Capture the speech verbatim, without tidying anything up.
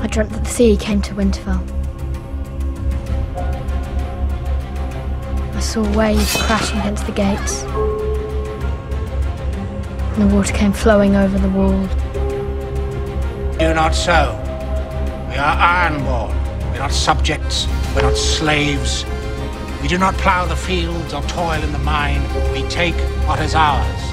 dreamt that the sea came to Winterfell. I saw waves crashing against the gates, and the water came flowing over the wall. Do not so. We are ironborn. We're not subjects. We're not slaves. We do not plough the fields or toil in the mine. We take what is ours.